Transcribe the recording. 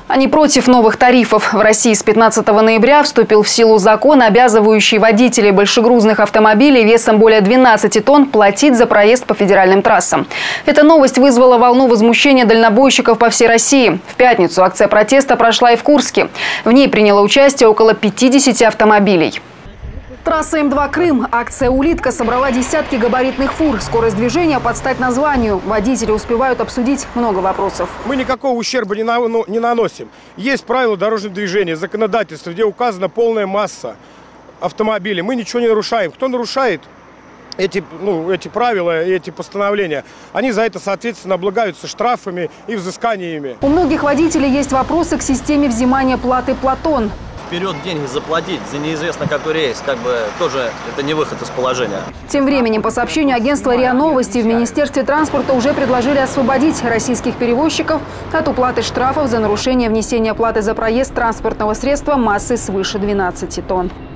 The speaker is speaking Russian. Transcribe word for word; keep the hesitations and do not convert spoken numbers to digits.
Они против новых тарифов. В России с пятнадцатого ноября вступил в силу закон, обязывающий водителей большегрузных автомобилей весом более двенадцати тонн платить за проезд по федеральным трассам. Эта новость вызвала волну возмущения дальнобойщиков по всей России. В пятницу акция протеста прошла и в Курске. В ней приняло участие около пятидесяти автомобилей. Трасса М два Крым. Акция «Улитка» собрала десятки габаритных фур. Скорость движения под стать названию. Водители успевают обсудить много вопросов. Мы никакого ущерба не, на, не наносим. Есть правила дорожного движения, законодательство, где указана полная масса автомобилей. Мы ничего не нарушаем. Кто нарушает эти, ну, эти правила и эти постановления, они за это, соответственно, облагаются штрафами и взысканиями. У многих водителей есть вопросы к системе взимания платы «Платон». Вперед деньги заплатить за неизвестно какой рейс, как бы тоже это не выход из положения. Тем временем, по сообщению агентства РИА Новости, в Министерстве транспорта уже предложили освободить российских перевозчиков от уплаты штрафов за нарушение внесения платы за проезд транспортного средства массой свыше двенадцати тонн.